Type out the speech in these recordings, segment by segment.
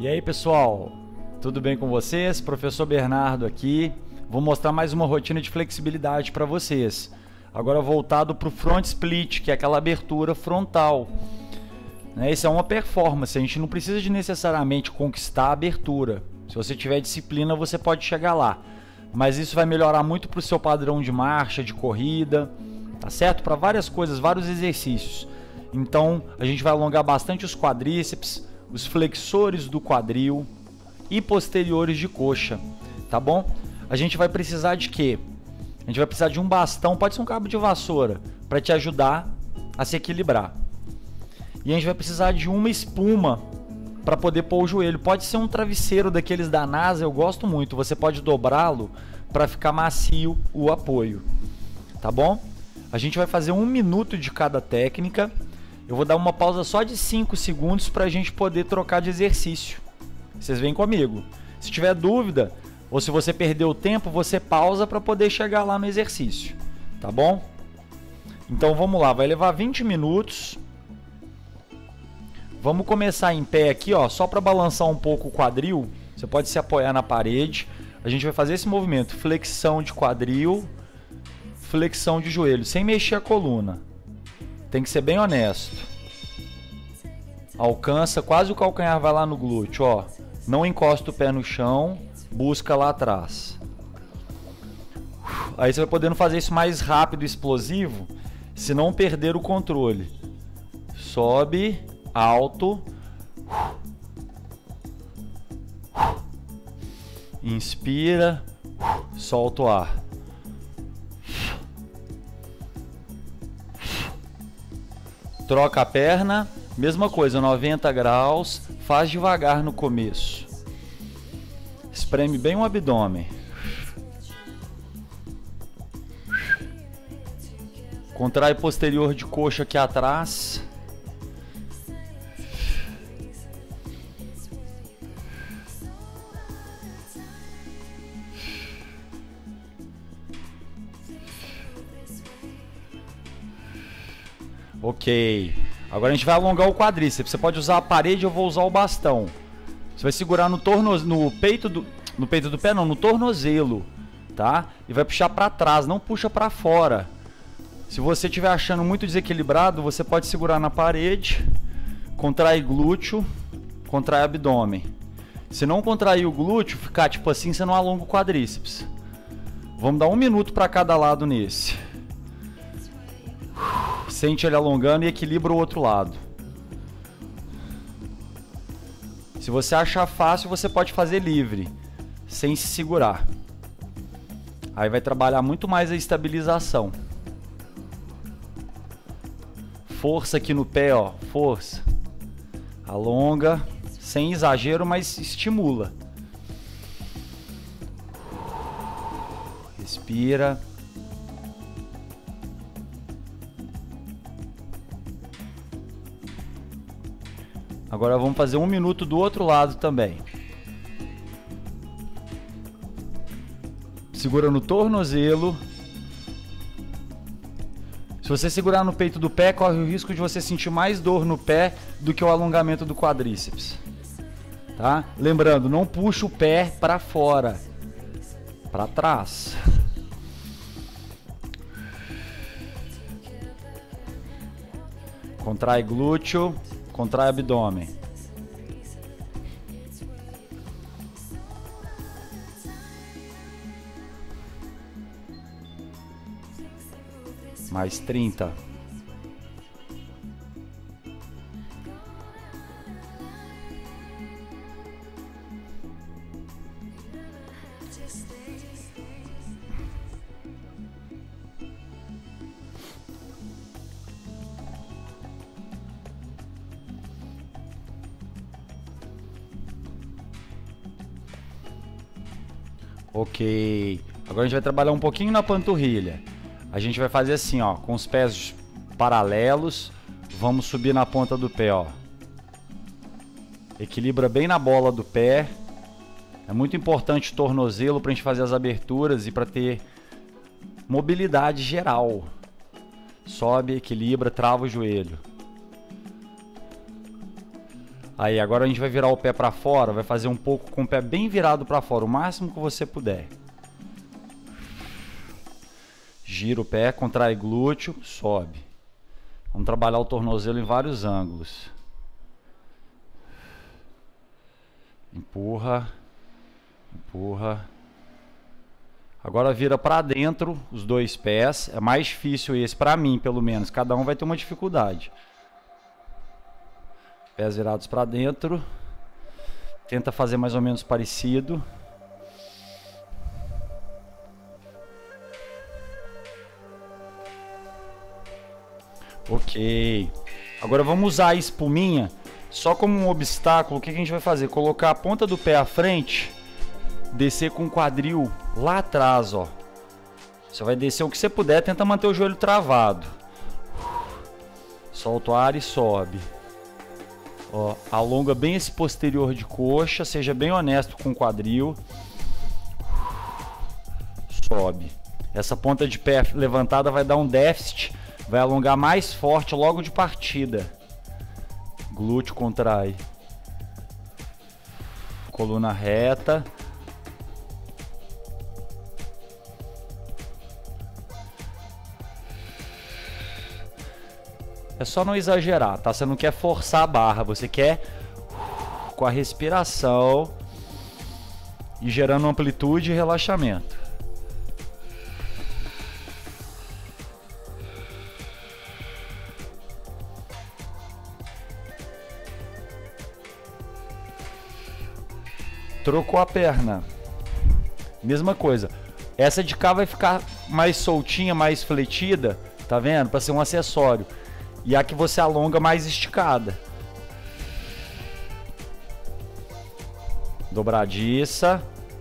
E aí pessoal, tudo bem com vocês? Professor Bernardo aqui. Vou mostrar mais uma rotina de flexibilidade para vocês. Agora voltado para o front split, que é aquela abertura frontal. Isso é uma performance, a gente não precisa de necessariamente conquistar a abertura. Se você tiver disciplina, você pode chegar lá. Mas isso vai melhorar muito para o seu padrão de marcha, de corrida, tá certo? Para várias coisas, vários exercícios. Então a gente vai alongar bastante os quadríceps, os flexores do quadril e posteriores de coxa, tá bom? A gente vai precisar de quê? A gente vai precisar de um bastão, pode ser um cabo de vassoura, para te ajudar a se equilibrar. E a gente vai precisar de uma espuma para poder pôr o joelho. Pode ser um travesseiro daqueles da NASA, eu gosto muito. Você pode dobrá-lo para ficar macio o apoio, tá bom? A gente vai fazer 1 minuto de cada técnica. Eu vou dar uma pausa só de 5 segundos para a gente poder trocar de exercício. Vocês vêm comigo. Se tiver dúvida, ou se você perdeu o tempo, você pausa para poder chegar lá no exercício, tá bom? Então vamos lá, vai levar 20 minutos. Vamos começar em pé aqui, ó, só para balançar um pouco o quadril. Você pode se apoiar na parede. A gente vai fazer esse movimento, flexão de quadril, flexão de joelho, sem mexer a coluna. Tem que ser bem honesto. Alcança, quase o calcanhar vai lá no glúteo, ó. Não encosta o pé no chão, busca lá atrás. Aí você vai podendo fazer isso mais rápido e explosivo, se não perder o controle. Sobe, alto. Inspira, solta o ar. Troca a perna, mesma coisa, 90 graus, faz devagar no começo. Espreme bem o abdômen. Contrai posterior de coxa aqui atrás. Ok, agora a gente vai alongar o quadríceps. Você pode usar a parede, eu vou usar o bastão. Você vai segurar no peito do pé, não, no tornozelo, tá? E vai puxar para trás, não puxa para fora. Se você estiver achando muito desequilibrado, você pode segurar na parede, contrai glúteo, contrai abdômen. Se não contrair o glúteo, ficar tipo assim, você não alonga o quadríceps. Vamos dar 1 minuto para cada lado nesse. Sente ele alongando e equilibra o outro lado. Se você achar fácil, você pode fazer livre, sem se segurar. Aí vai trabalhar muito mais a estabilização. Força aqui no pé, ó, força. Alonga, sem exagero, mas estimula. Respira. Agora vamos fazer 1 minuto do outro lado também. Segura no tornozelo. Se você segurar no peito do pé, corre o risco de você sentir mais dor no pé do que o alongamento do quadríceps. Tá? Lembrando, não puxa o pé para fora, para trás. Contrai glúteo. Contrai abdômen. Mais 30. Ok, agora a gente vai trabalhar um pouquinho na panturrilha. A gente vai fazer assim, ó, com os pés paralelos. Vamos subir na ponta do pé, ó. Equilibra bem na bola do pé. É muito importante o tornozelo para a gente fazer as aberturas e para ter mobilidade geral. Sobe, equilibra, trava o joelho. Aí, agora a gente vai virar o pé para fora, vai fazer um pouco com o pé bem virado para fora, o máximo que você puder. Gira o pé, contrai glúteo, sobe. Vamos trabalhar o tornozelo em vários ângulos. Empurra, empurra. Agora vira para dentro os dois pés. É mais difícil esse para mim, pelo menos. Cada um vai ter uma dificuldade. Pés virados para dentro. Tenta fazer mais ou menos parecido. Ok. Agora vamos usar a espuminha só como um obstáculo. O que a gente vai fazer? Colocar a ponta do pé à frente, descer com o quadril lá atrás, ó. Você vai descer o que você puder, tenta manter o joelho travado. Solta o ar e sobe. Ó, alonga bem esse posterior de coxa, seja bem honesto com o quadril. Sobe. Essa ponta de pé levantada vai dar um déficit, vai alongar mais forte logo de partida. Glúteo contrai. Coluna reta. É só não exagerar, tá? Você não quer forçar a barra, você quer com a respiração e gerando amplitude e relaxamento. Trocou a perna. Mesma coisa. Essa de cá vai ficar mais soltinha, mais fletida, tá vendo? Para ser um acessório. E a que você alonga mais esticada. Dobradiça.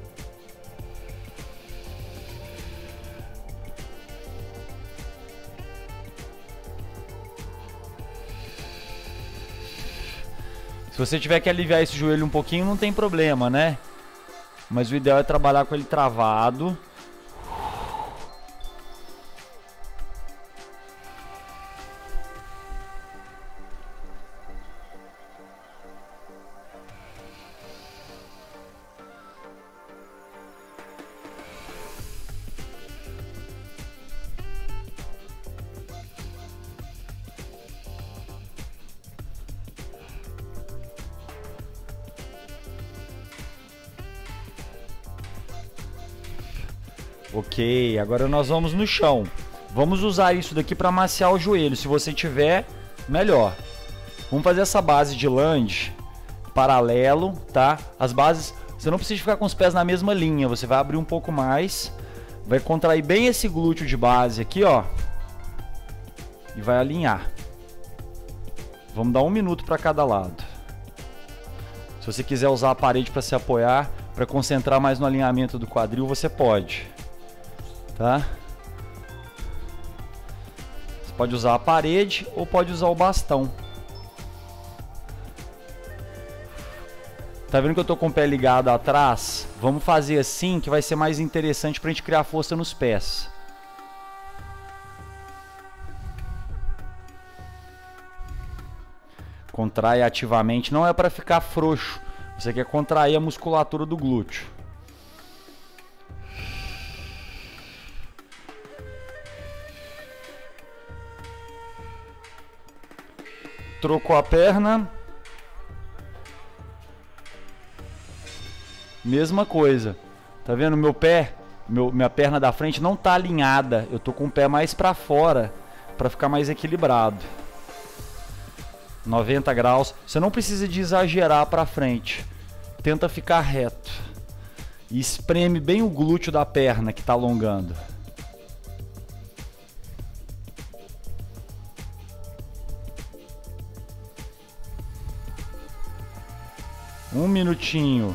Se você tiver que aliviar esse joelho um pouquinho, não tem problema, né? Mas o ideal é trabalhar com ele travado. Ok, agora nós vamos no chão. Vamos usar isso daqui para maciar o joelho. Se você tiver, melhor. Vamos fazer essa base de lunge paralelo, tá? As bases, você não precisa ficar com os pés na mesma linha. Você vai abrir um pouco mais, vai contrair bem esse glúteo de base aqui, ó, e vai alinhar. Vamos dar 1 minuto para cada lado. Se você quiser usar a parede para se apoiar, para concentrar mais no alinhamento do quadril, você pode. Tá? Você pode usar a parede ou pode usar o bastão. Tá vendo que eu tô com o pé ligado atrás? Vamos fazer assim que vai ser mais interessante pra gente criar força nos pés. Contrai ativamente, não é para ficar frouxo. Você quer contrair a musculatura do glúteo. Trocou a perna. Mesma coisa. Tá vendo? Meu pé, minha perna da frente não tá alinhada. Eu tô com o pé mais para fora para ficar mais equilibrado. 90 graus. Você não precisa de exagerar para frente. Tenta ficar reto. E espreme bem o glúteo da perna que está alongando. Um minutinho.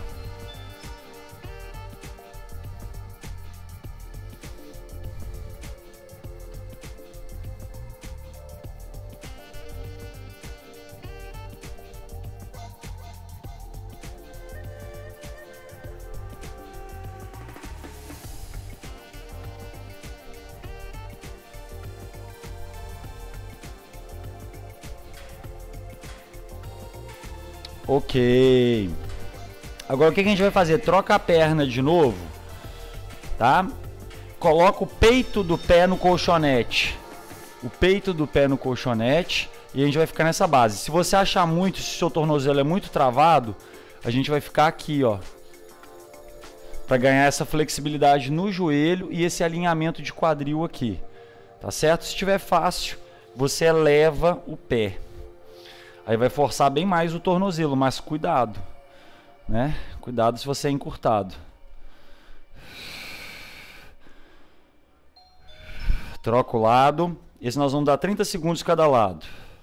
Ok. Agora o que a gente vai fazer? Troca a perna de novo, tá? Coloca o peito do pé no colchonete. O peito do pé no colchonete e a gente vai ficar nessa base. Se você achar muito, se o seu tornozelo é muito travado, a gente vai ficar aqui, ó, para ganhar essa flexibilidade no joelho e esse alinhamento de quadril aqui, tá certo? Se estiver fácil, você eleva o pé. Aí vai forçar bem mais o tornozelo, mas cuidado, né? Cuidado se você é encurtado. Troca o lado. Esse nós vamos dar 30 segundos cada lado.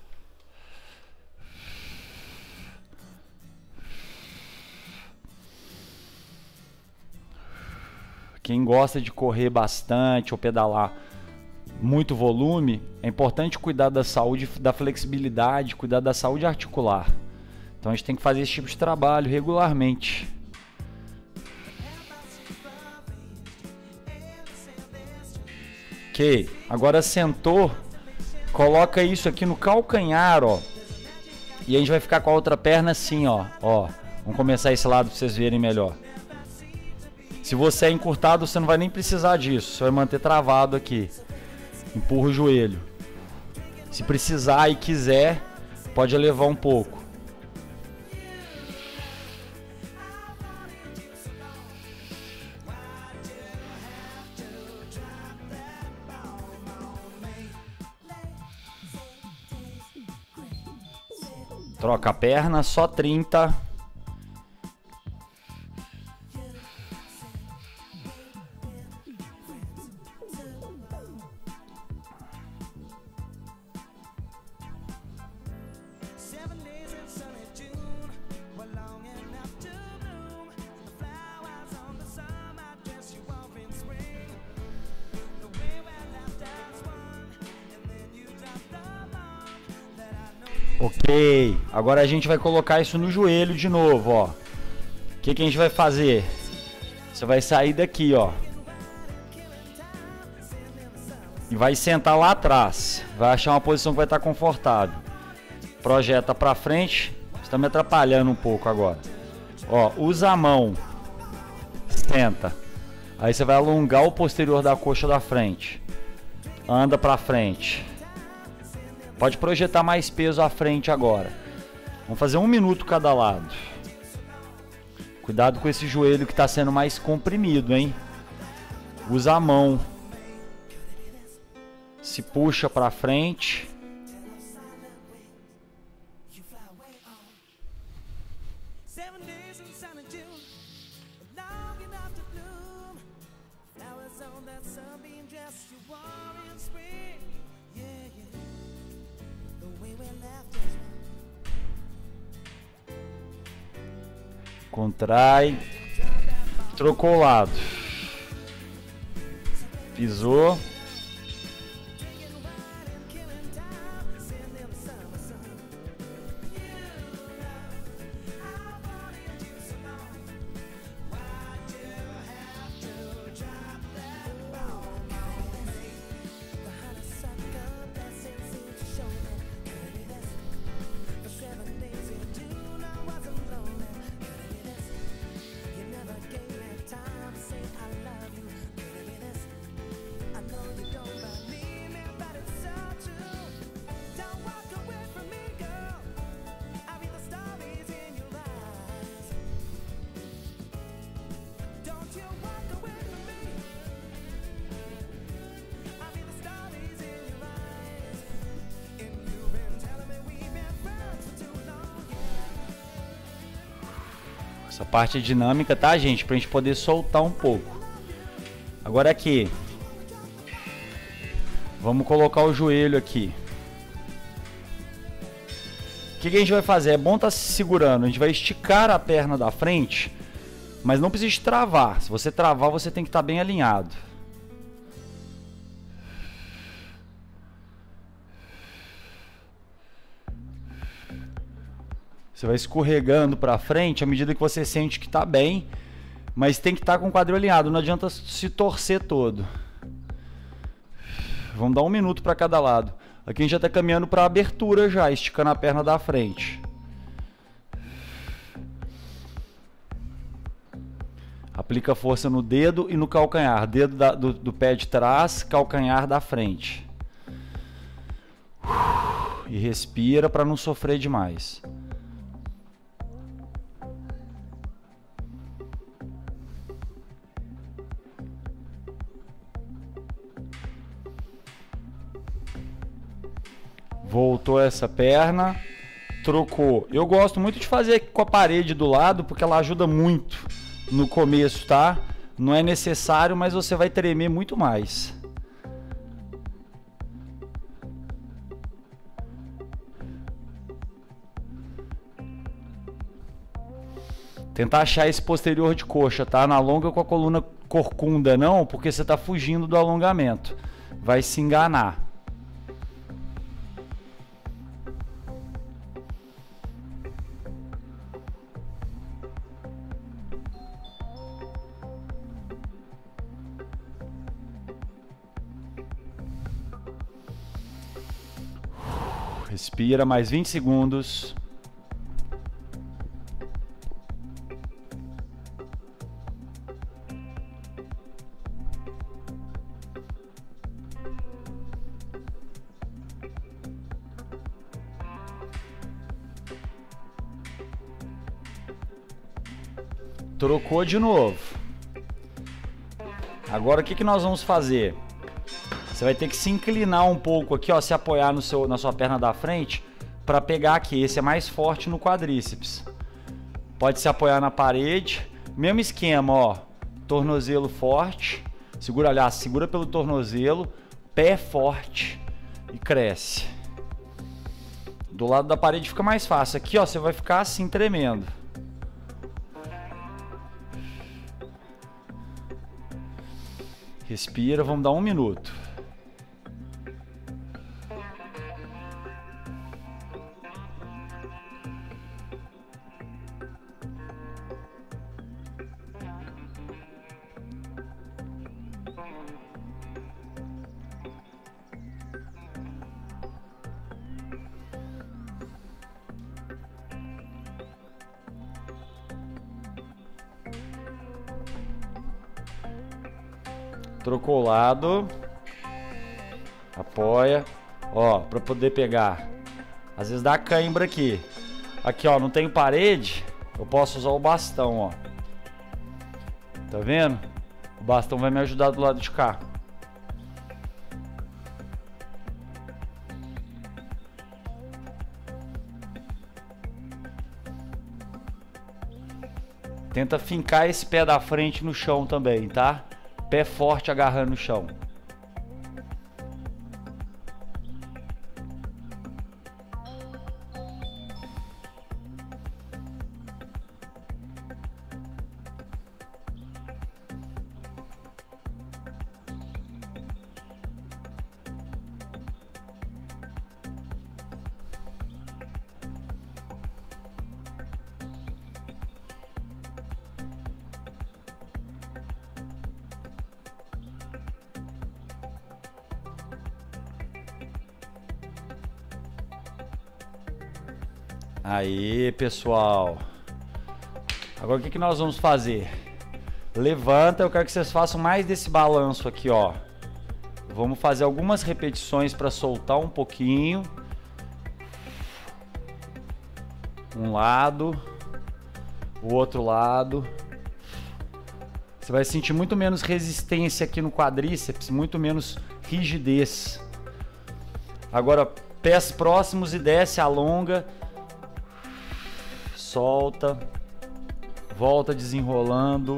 Quem gosta de correr bastante ou pedalar muito volume, é importante cuidar da saúde, da flexibilidade, cuidar da saúde articular. Então a gente tem que fazer esse tipo de trabalho regularmente. Ok, agora sentou, coloca isso aqui no calcanhar, ó. E a gente vai ficar com a outra perna assim, ó. Vamos começar esse lado para vocês verem melhor. Se você é encurtado, você não vai nem precisar disso. Você vai manter travado aqui. Empurra o joelho. Se precisar e quiser, pode elevar um pouco. Troca a perna, só 30. Ok, agora a gente vai colocar isso no joelho de novo, ó. O que a gente vai fazer? Você vai sair daqui, ó. E vai sentar lá atrás. Vai achar uma posição que vai estar confortável. Projeta pra frente. Você tá me atrapalhando um pouco agora. Ó, usa a mão. Senta. Aí você vai alongar o posterior da coxa da frente. Anda pra frente. Pode projetar mais peso à frente agora. Vamos fazer 1 minuto cada lado. Cuidado com esse joelho que está sendo mais comprimido, hein? Usa a mão. Se puxa para frente. Contrai. Trocou o lado. Pisou. Essa parte é dinâmica, tá, gente? Pra gente poder soltar um pouco. Agora aqui. Vamos colocar o joelho aqui. O que a gente vai fazer? É bom estar se segurando. A gente vai esticar a perna da frente, mas não precisa travar. Se você travar, você tem que estar bem alinhado. Você vai escorregando para frente à medida que você sente que está bem, mas tem que estar com o quadril alinhado, não adianta se torcer todo. Vamos dar 1 minuto para cada lado. Aqui a gente já está caminhando para a abertura já, esticando a perna da frente. Aplica força no dedo e no calcanhar. Dedo do pé de trás, calcanhar da frente. E respira para não sofrer demais. Voltou essa perna, trocou. Eu gosto muito de fazer com a parede do lado, porque ela ajuda muito no começo, tá? Não é necessário, mas você vai tremer muito mais. Tentar achar esse posterior de coxa, tá? Não alonga com a coluna corcunda, não, porque você tá fugindo do alongamento. Vai se enganar. Respira mais 20 segundos. Trocou de novo. Agora o que nós vamos fazer? Você vai ter que se inclinar um pouco aqui, ó, se apoiar na sua perna da frente para pegar aqui. Esse é mais forte no quadríceps. Pode se apoiar na parede. Mesmo esquema, ó. Tornozelo forte. Segura, aliás, segura pelo tornozelo. Pé forte. E cresce. Do lado da parede fica mais fácil. Aqui, ó, você vai ficar assim, tremendo. Respira, vamos dar 1 minuto. Trocou o lado. Apoia. Ó, para poder pegar. Às vezes dá cãibra aqui. Aqui, ó, não tem parede. Eu posso usar o bastão, ó. Tá vendo? O bastão vai me ajudar do lado de cá. Tenta fincar esse pé da frente no chão também, tá? Pé forte agarrando no chão. Aí, pessoal. Agora o que nós vamos fazer? Levanta, eu quero que vocês façam mais desse balanço aqui, ó. Vamos fazer algumas repetições para soltar um pouquinho. Um lado, o outro lado. Você vai sentir muito menos resistência aqui no quadríceps, muito menos rigidez. Agora, pés próximos e desce, alonga. Solta, volta desenrolando.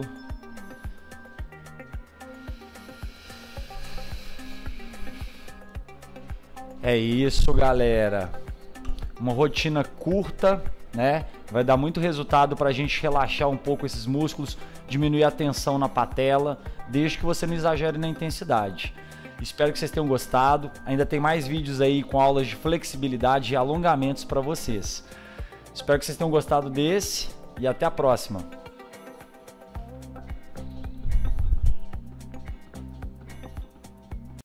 É isso, galera. Uma rotina curta, né? Vai dar muito resultado para a gente relaxar um pouco esses músculos, diminuir a tensão na patela, desde que você não exagere na intensidade. Espero que vocês tenham gostado. Ainda tem mais vídeos aí com aulas de flexibilidade e alongamentos para vocês. Espero que vocês tenham gostado desse e até a próxima.